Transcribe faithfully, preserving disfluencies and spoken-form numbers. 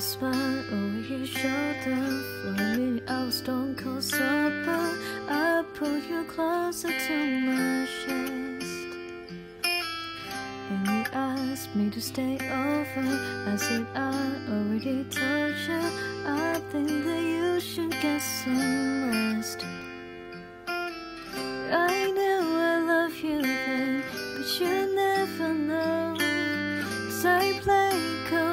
smile over your shoulder. For a minute I was stone cold sober. I pulled you closer to my chest, and you asked me to stay over. I said I already told you. I think that you should get some rest. I know I love you then, but you never know. 'Cause I play cold